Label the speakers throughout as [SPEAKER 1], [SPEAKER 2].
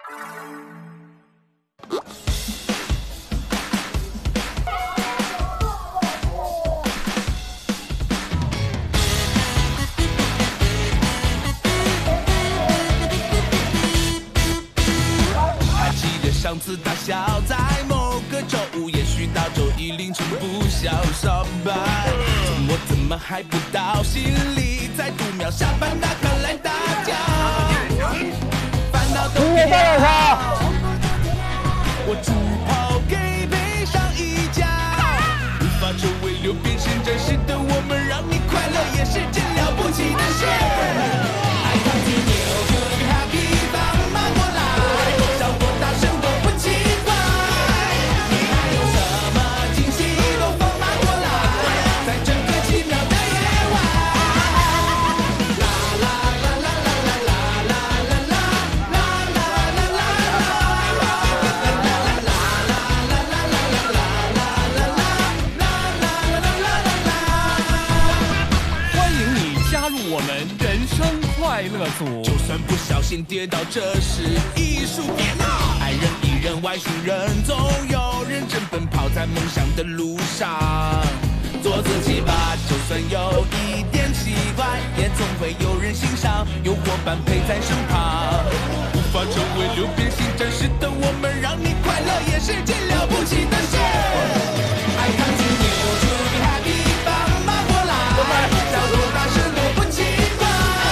[SPEAKER 1] 上次大笑在某个周五，也许到周一凌晨不消上班，我怎么还不到？心里在读秒下班打卡来大叫，烦恼都别要，我只好给背上一跤，无法成为流变成真实的我们，让你快乐也是件了不起的事。I continue to be happy， 放马过来，笑多大声。快乐组，就算不小心跌倒，这是艺术，别闹。爱人、艺人、外星人，总有认真奔跑在梦想的路上。做自己吧，就算有一点奇怪，也总会有人欣赏，有伙伴陪在身旁。无法成为流变型战士的我们，让你快乐也是件了不起的事。I continue to be happy， 放马过来，叫多大声都不奇怪。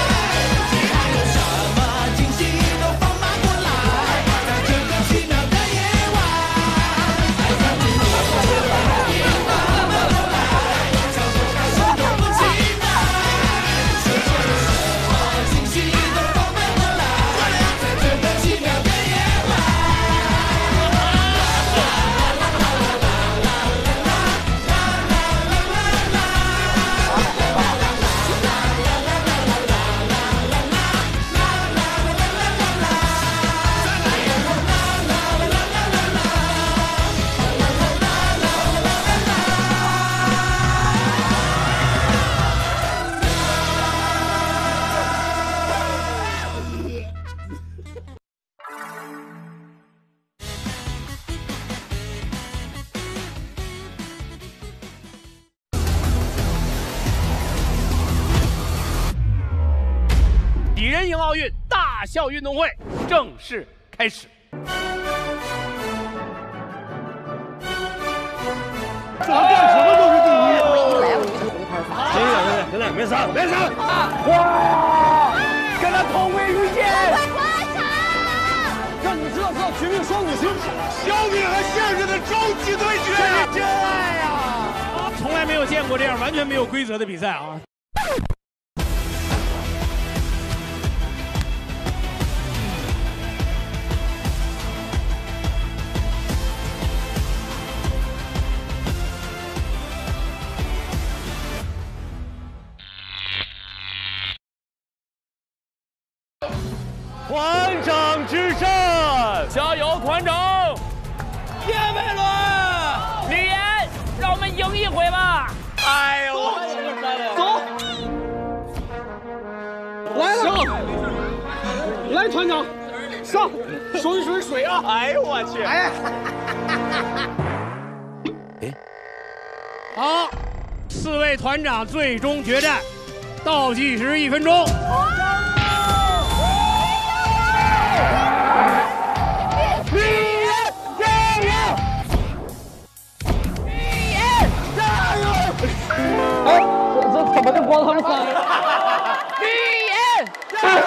[SPEAKER 2] 底人赢奥运大笑运动会正式开始。
[SPEAKER 3] 干什么都是第一。
[SPEAKER 4] 我一来我就红牌罚。
[SPEAKER 3] 真的，别杀，别杀！哇！跟他同归于尽！让你们知道绝命双子星，小米和现实的终极对决，真爱呀！
[SPEAKER 2] 从来没有见过这样完全没有规则的比赛啊！
[SPEAKER 3] 团长之胜，
[SPEAKER 2] 加油，团长！
[SPEAKER 3] 叶伟伦，
[SPEAKER 2] 李岩，让我们赢一回吧！
[SPEAKER 3] 哎呦，
[SPEAKER 5] 走，来了，来，团长，上，收一水水啊！
[SPEAKER 3] 哎呦我去！哎，
[SPEAKER 2] 好，4位团长最终决战，倒计时1分钟。
[SPEAKER 5] 这怎么就光他们3个？
[SPEAKER 4] 李岩，
[SPEAKER 5] 加油！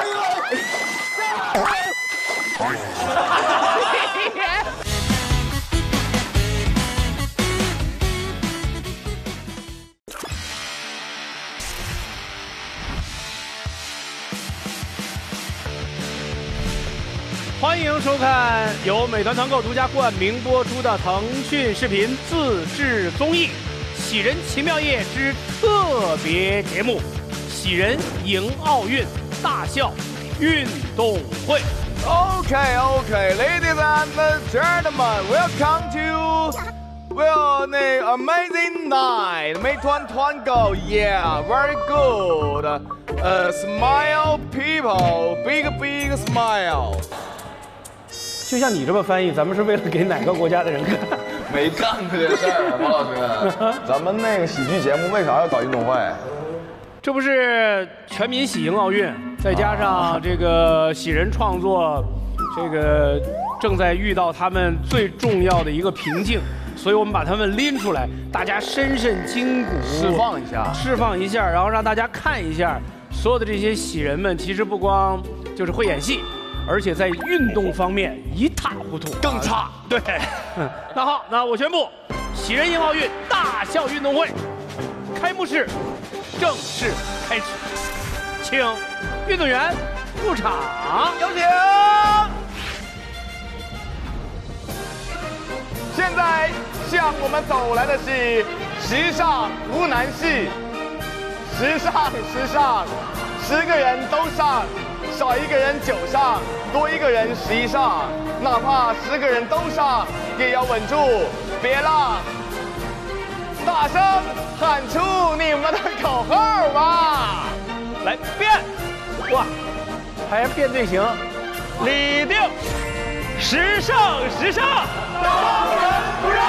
[SPEAKER 2] 欢迎收看由美团团购独家冠名播出的腾讯视频自制综艺《喜人奇妙夜》之特别节目《喜人赢奥运大笑运动会》。
[SPEAKER 3] Okay, ladies and gentlemen, welcome to the amazing night. 美团团购 yeah, very good. Smile people, big smile.
[SPEAKER 2] 就像你这么翻译，咱们是为了给哪个国家的人看？
[SPEAKER 6] 没干过这事儿，王老师。咱们那个喜剧节目为啥要搞运动会？
[SPEAKER 2] 这不是全民喜迎奥运，再加上这个喜人创作，这个正在遇到他们最重要的一个瓶颈，所以我们把他们拎出来，大家深深筋骨，
[SPEAKER 6] 释放一下，
[SPEAKER 2] 然后让大家看一下，所有的这些喜人们其实不光就是会演戏，而且在运动方面一塌糊涂，
[SPEAKER 6] 更差。
[SPEAKER 2] 对，那好，那我宣布，喜人迎奥运大笑运动会开幕式正式开始，请运动员入场，
[SPEAKER 6] 有请。现在向我们走来的是时尚无难事，时尚，10个人都上，少一个人9上，多一个人11上，哪怕10个人都上，也要稳住，别浪，大声喊出你们的口号吧！
[SPEAKER 2] 来变，哇，还变队形，立定，时尚，
[SPEAKER 6] 当仁不让。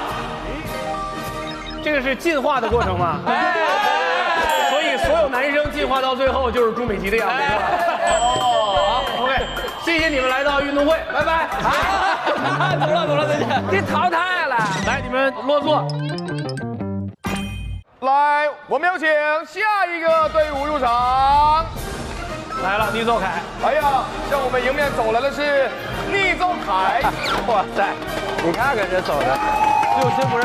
[SPEAKER 2] 这个是进化的过程吗？所以所有男生进化到最后就是朱美琪的样子。好 ，OK， 谢谢你们来到运动会，拜拜。走了，再见。
[SPEAKER 4] 被淘汰了。
[SPEAKER 2] 来，你们落座。
[SPEAKER 6] 来，我们有请下一个队伍入场。
[SPEAKER 2] 来了，倪奏凯。
[SPEAKER 6] 哎呀，向我们迎面走来的是倪奏凯。
[SPEAKER 4] 哇塞，你看看这走的，六亲不认。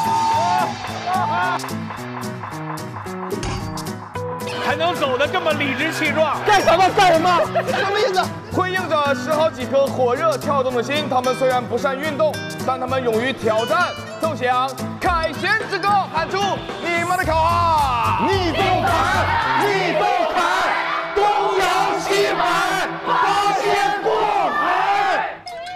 [SPEAKER 2] 还能走得这么理直气壮，
[SPEAKER 5] 干什么？什么意思？
[SPEAKER 6] 辉映着10好几颗火热跳动的心，他们虽然不善运动，但他们勇于挑战，奏响凯旋之歌，喊出你们的口号！
[SPEAKER 3] 逆奏凯，东摇西摆，八仙过海。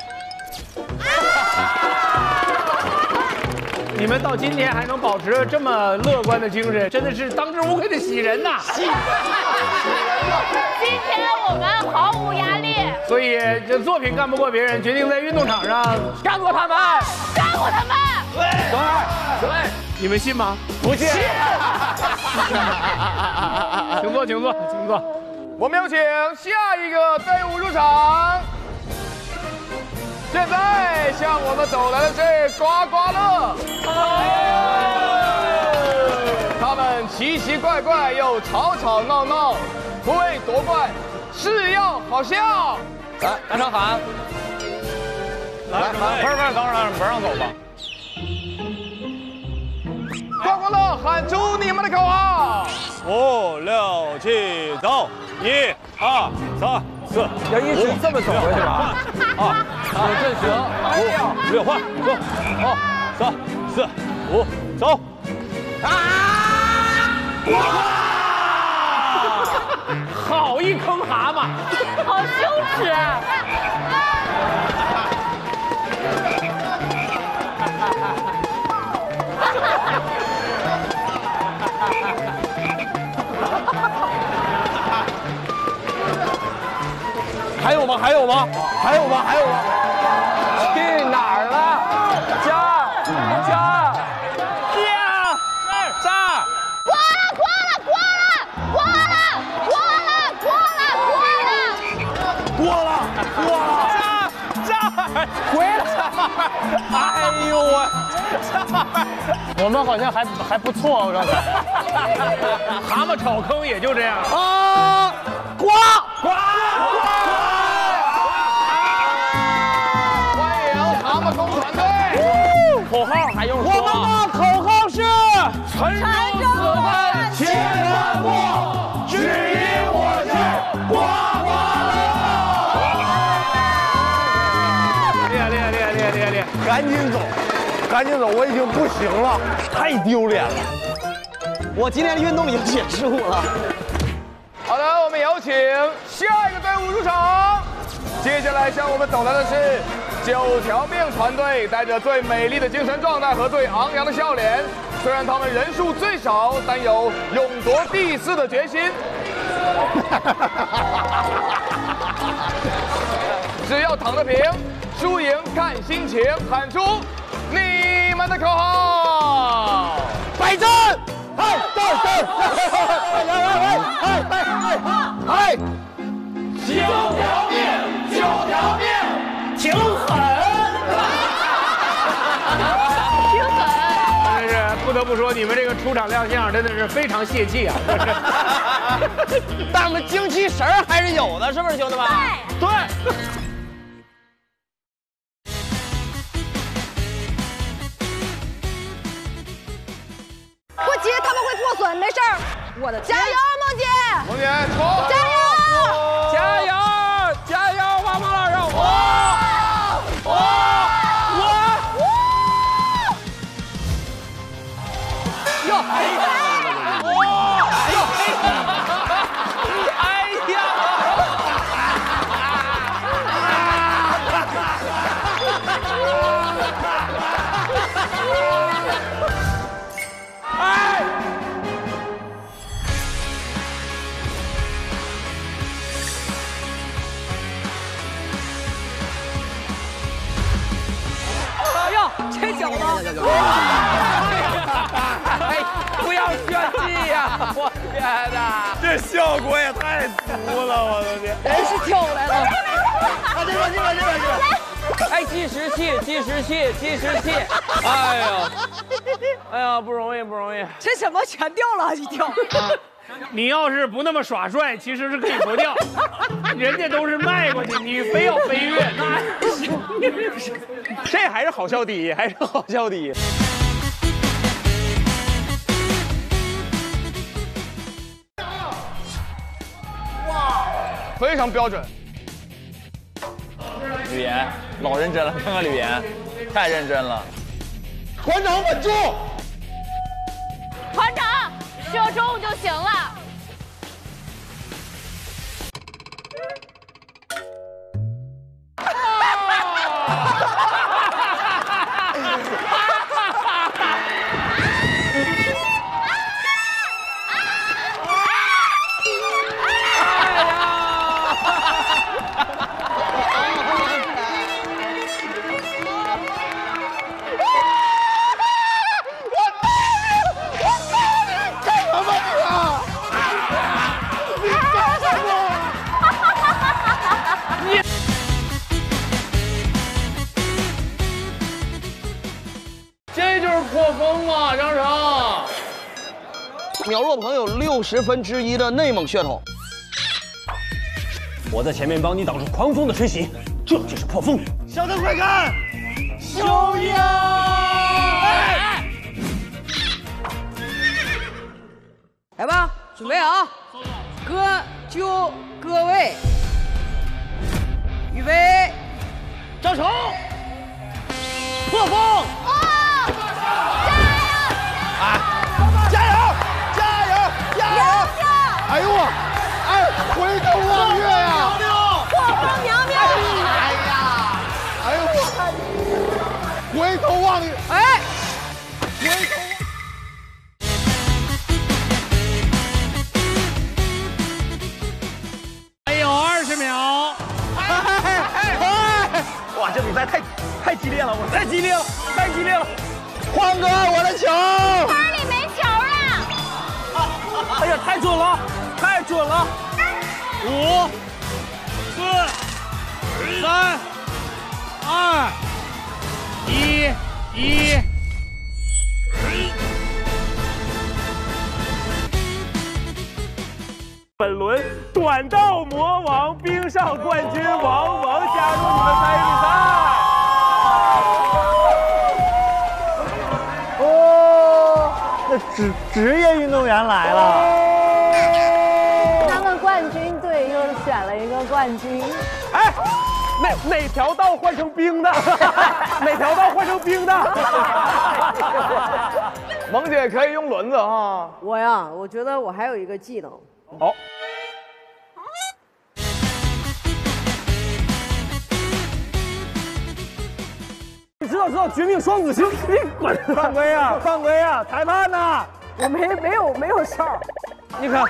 [SPEAKER 2] 你们到今天还能保持这么乐观的精神，真的是当之无愧的喜人呐！
[SPEAKER 7] 今天我们毫无压力，
[SPEAKER 2] 所以这作品干不过别人，决定在运动场上干过他们。对，你们信吗？
[SPEAKER 6] 不信。
[SPEAKER 2] 请坐。
[SPEAKER 6] 我们有请下一个队伍入场。现在向我们走来的是刮刮乐，他们奇奇怪怪又吵吵闹闹，不为夺冠，是要好笑。
[SPEAKER 4] 来，大声喊！
[SPEAKER 2] 来，不是，等会儿不让走吧？
[SPEAKER 6] 刮刮乐喊出你们的口号
[SPEAKER 3] 5、6、7，走！1、2、3、4，
[SPEAKER 4] 要一直这么走回去吧？啊，有阵型。
[SPEAKER 3] 5、6换，走！2、3、4、5，走！
[SPEAKER 2] 好一坑蛤蟆！
[SPEAKER 7] 好羞耻啊！
[SPEAKER 3] 还有吗？
[SPEAKER 4] 去哪儿了？加！
[SPEAKER 2] 回来！哎呦我，
[SPEAKER 5] 我们好像还不错，我刚才。
[SPEAKER 2] 蛤蟆炒坑也就这样。
[SPEAKER 5] 啊，呱！
[SPEAKER 6] 欢迎蛤蟆工团队。
[SPEAKER 2] 口号还用说？
[SPEAKER 5] 我们的口号是
[SPEAKER 2] 沉舟死奔
[SPEAKER 3] 千万过，只因我是刮刮乐。
[SPEAKER 2] 厉害！
[SPEAKER 5] 赶紧走，我已经不行了，太丢脸了。我今天的运动已经结束了。
[SPEAKER 6] 好的，我们有请下一个队伍入场。接下来向我们走来的是9条命团队，带着最美丽的精神状态和最昂扬的笑脸。虽然他们人数最少，但有勇夺第4的决心。只要躺得平， 输赢看心情，喊出你们的口号。
[SPEAKER 5] 摆正，嗨，正，嗨，
[SPEAKER 3] 9条命，
[SPEAKER 2] 挺狠。真是不得不说，你们这个出场亮相真的是非常泄气啊！
[SPEAKER 5] 但我们精气神儿还是有的，是不是兄弟们？
[SPEAKER 7] 对。
[SPEAKER 8] 不急，他们会破损，没事儿。我的加油，梦姐！
[SPEAKER 6] 梦姐，冲！
[SPEAKER 8] 加油！
[SPEAKER 5] 加油！加油！王老师！
[SPEAKER 8] 这脚呢？
[SPEAKER 5] 哎，不要炫技呀！我天哪，这效果也太足了！我的天，
[SPEAKER 8] 人是跳来了。
[SPEAKER 5] 这边。哎，计时器！哎呀，不容易。
[SPEAKER 8] 这怎么全掉了？一跳。
[SPEAKER 2] 你要是不那么耍帅，其实是可以不掉，人家都是迈过去，你非要飞跃，
[SPEAKER 5] 这还是好笑第一，
[SPEAKER 6] 哇，非常标准。
[SPEAKER 5] 吕岩老认真了，看看吕岩，太认真了。
[SPEAKER 3] 团长稳住！
[SPEAKER 7] 团长，射中就行了。
[SPEAKER 6] 破风嘛，张成。
[SPEAKER 5] 苗若鹏有1/60的内蒙血统。
[SPEAKER 2] 我在前面帮你挡住狂风的吹袭，这就是破风。
[SPEAKER 3] 小的快看，
[SPEAKER 5] 小鹰！
[SPEAKER 8] 来吧，准备啊！各就各位，预备，
[SPEAKER 2] 张成，破风！
[SPEAKER 3] 哎呦我，哎，回头望月呀！
[SPEAKER 8] 破风苗苗！
[SPEAKER 3] 哎呀，哎呦我，回头望月！
[SPEAKER 8] 哎，
[SPEAKER 3] 回头。
[SPEAKER 2] 还有20秒。
[SPEAKER 5] 哇，这比赛太激烈了，太激烈了！
[SPEAKER 3] 欢哥，我的球！
[SPEAKER 7] 班里没球了。
[SPEAKER 2] 哎呀，太准了！5、4、3、2、1。本轮短道魔王冰上冠军王蒙加入你们参与比赛。
[SPEAKER 5] 哦，那职业运动员来了。
[SPEAKER 9] 他们冠军队又选了一个冠军。
[SPEAKER 2] 哎，哪条道换成冰的？哪条道换成冰的？
[SPEAKER 6] 萌姐可以用轮子哈。
[SPEAKER 8] 我呀，我觉得我还有一个技能。
[SPEAKER 2] 好。知道绝命双子星，你滚！犯规呀！裁判呢？
[SPEAKER 8] 我没有哨。
[SPEAKER 2] 你看，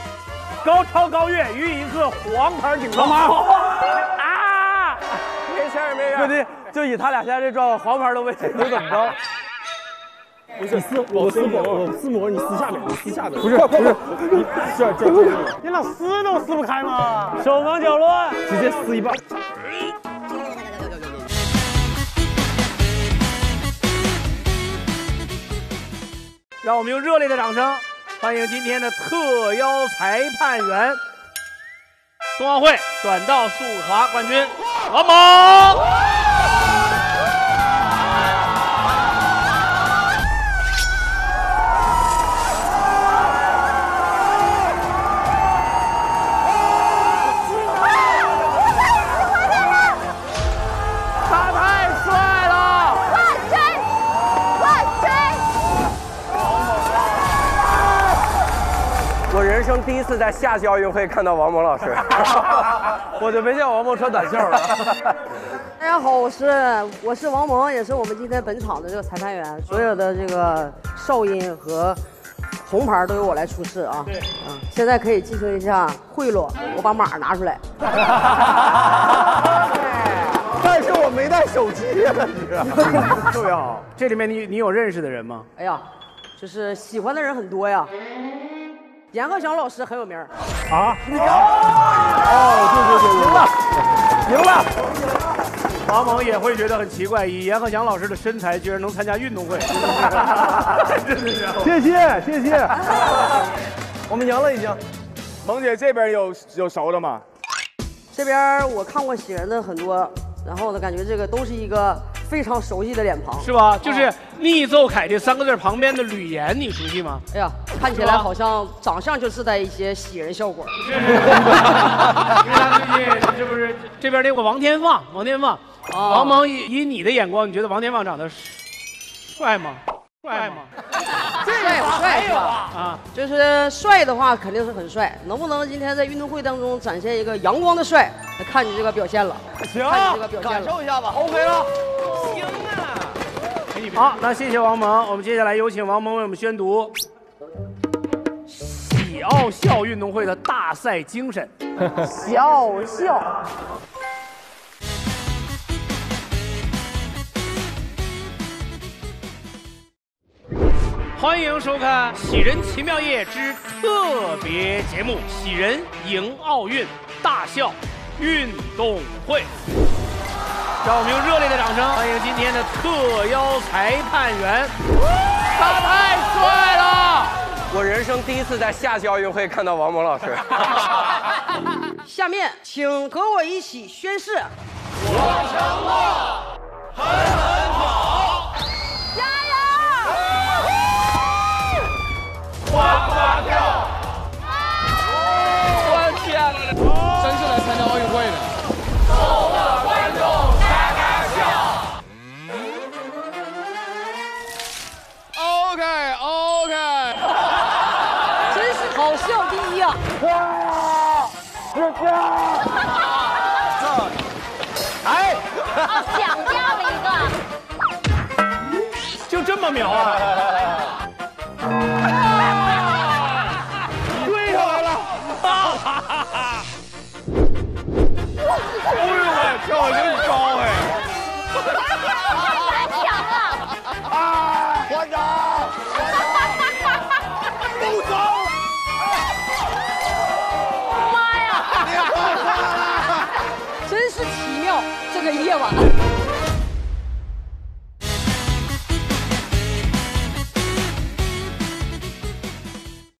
[SPEAKER 2] 高超高跃于一个黄牌顶上。啊！
[SPEAKER 8] 没
[SPEAKER 5] 事儿，没事。问题就以他俩现在这状况，黄牌都没能怎么着？不是我撕膜，你撕下面，你撕下面。不是，这，你老撕都撕不开吗？手忙脚乱，直接撕一半。
[SPEAKER 2] 让我们用热烈的掌声欢迎今天的特邀裁判员，冬奥会短道速滑冠军王蒙。
[SPEAKER 5] 人生第一次在夏季奥运会看到王蒙老师，我就没见王蒙穿短袖了。
[SPEAKER 8] 大家好，我是王蒙，也是我们今天本场的这个裁判员，所有的这个哨音和红牌都由我来出示啊。对，现在可以进行一下贿赂，我把码拿出来。
[SPEAKER 5] 但是我没带手机呀，你
[SPEAKER 2] 特别好。这里面你有认识的人吗？
[SPEAKER 8] 哎呀，就是喜欢的人很多呀。严鹤翔老师很有名
[SPEAKER 5] 啊！哦，对，赢了。
[SPEAKER 2] 王蒙也会觉得很奇怪，以严鹤翔老师的身材，居然能参加运动会。
[SPEAKER 5] 谢谢。我们赢了已经。
[SPEAKER 6] 萌姐这边有熟的吗？
[SPEAKER 8] 这边我看过喜人的很多，然后呢，感觉这个都是一个非常熟悉的脸庞，
[SPEAKER 2] 是吧？就是逆奏凯这3个字旁边的吕岩，你熟悉吗？
[SPEAKER 8] 哎呀，看起来好像长相就自带一些喜人效果。
[SPEAKER 2] 因为他最近这不是这边那个王天放，王蒙以你的眼光，你觉得王天放长得帅吗？
[SPEAKER 8] 帅不帅是吧？啊，就是帅的话肯定是很帅，能不能今天在运动会当中展现一个阳光的帅，看你这个表现了。
[SPEAKER 5] 行，感受一下吧。OK 了。
[SPEAKER 2] 行啊。好，那谢谢王蒙，我们接下来有请王蒙为我们宣读喜奥校运动会的大赛精神。
[SPEAKER 9] 喜奥校。
[SPEAKER 2] 欢迎收看《喜人奇妙夜》之特别节目《喜人迎奥运大校运动会》。让我们用热烈的掌声欢迎今天的特邀裁判员，他太帅了！
[SPEAKER 5] 我人生第一次在夏季奥运会看到王蒙老师。
[SPEAKER 8] 下面请和我一起宣誓：
[SPEAKER 3] 我承诺，狠狠跑，
[SPEAKER 7] 加油！
[SPEAKER 3] 呱呱跳！
[SPEAKER 5] 我天哪！
[SPEAKER 4] 真是来参加奥运会的。
[SPEAKER 3] 逗乐观众嘎嘎笑。
[SPEAKER 4] OK。
[SPEAKER 8] 真是好笑第一啊！
[SPEAKER 7] 哦，想掉了一个，
[SPEAKER 2] 就这么瞄啊！
[SPEAKER 6] 追上来了！哎呦喂，跳得真高哎！
[SPEAKER 7] 太强了！
[SPEAKER 6] 啊，团长！不走！
[SPEAKER 7] 妈呀！
[SPEAKER 8] 真是奇妙，这个夜晚。